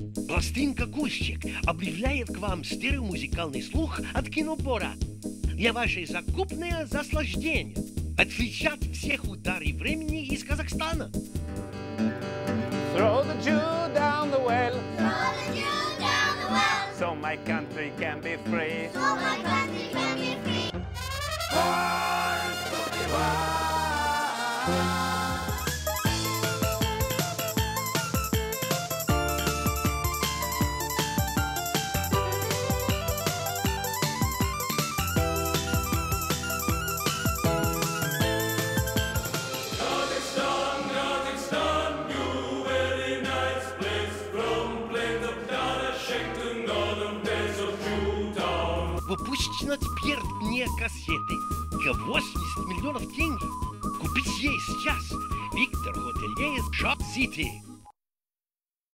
Пластинка «Кущик» объявляет к вам стереомузыкальный слух от Кинобора. Для вашей закупное наслаждение. Отвечат всех удары времени из Казахстана. Throw the Jew down the well, Throw the Jew down the well, so my country can be free. so my country can be free. Выпущена теперь не кассеты. За 80 миллионов денег. Купить ей сейчас. Виктор Хотелеев, Шоп Сити.